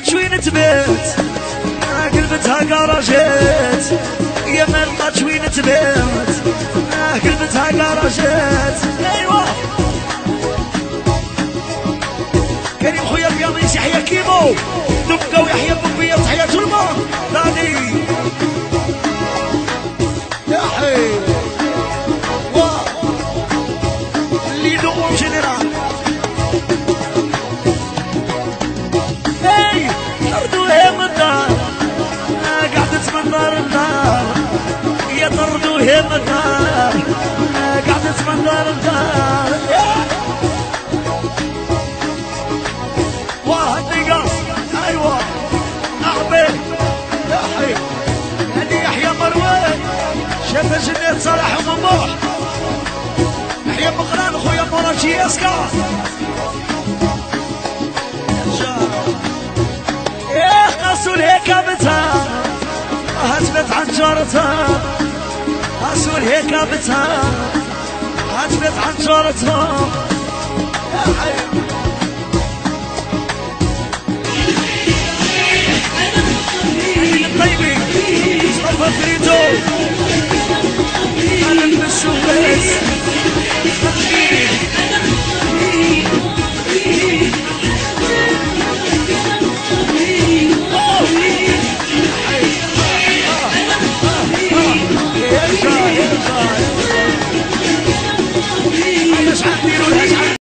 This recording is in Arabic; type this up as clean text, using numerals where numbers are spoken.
لقات وين تبات قلبتها كراجات يا ما لقات وين تبات قلبتها كراجات ايوا كريم خويا القميص يحيى كيمو دبقه ويحيى بوبيه تحية الماء نادي يا حي اللي دوم جنرال اي طردوها من الدار قعدت من دار الدار يا طردوها من الدار قعدت من دار الدار ايوه احبي يا حي هدي يحيى مروان شاف جنات صالح ومموح يحيى مقران خويا مراجي اسكا يا قاسول هيك بتها هجمت عن جارتها قاسول هيك بتها هجمت عن جارتها يا حي